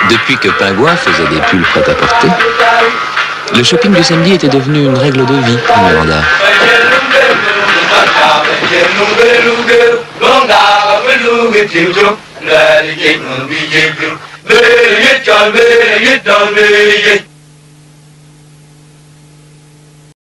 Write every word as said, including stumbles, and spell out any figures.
Depuis que Pingouin faisait des pulls prêt-à-porter, le shopping du samedi était devenu une règle de vie à Miranda. Very good, John, very good, John, very good.